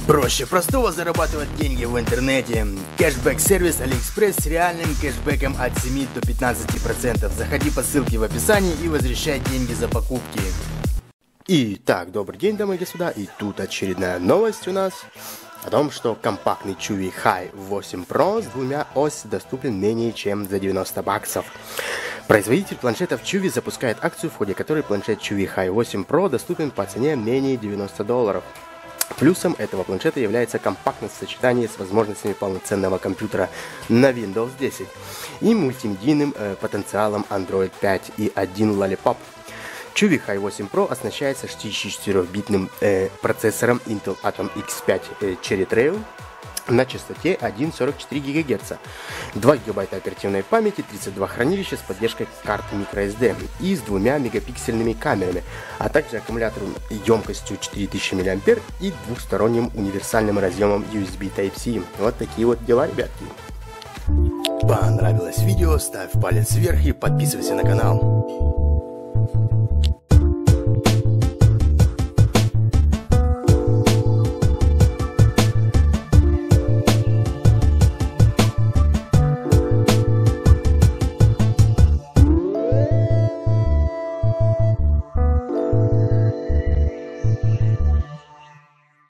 Проще простого зарабатывать деньги в интернете. Кэшбэк-сервис AliExpress с реальным кэшбэком от 7 до 15%. Заходи по ссылке в описании и возвращай деньги за покупки. Итак, добрый день, дамы и господа. И тут очередная новость у нас о том, что компактный Chewy Hi 8 Pro с двумя ось доступен менее чем за 90 баксов. Производитель планшетов Chewy запускает акцию, в ходе которой планшет Chewy Hi 8 Pro доступен по цене менее $90. Плюсом этого планшета является компактность в сочетании с возможностями полноценного компьютера на Windows 10 и мультимедийным потенциалом Android 5 и 1 Lollipop. Chewy Hi 8 Pro оснащается 64-битным процессором Intel Atom X5 Cherry Trail на частоте 1,44 ГГц, 2 ГБ оперативной памяти, 32 хранилища с поддержкой карт microSD и с 2 мегапиксельными камерами, а также аккумулятором емкостью 4000 мАh и двухсторонним универсальным разъемом USB Type-C. Вот такие вот дела, ребятки. Понравилось видео? Ставь палец вверх и подписывайся на канал.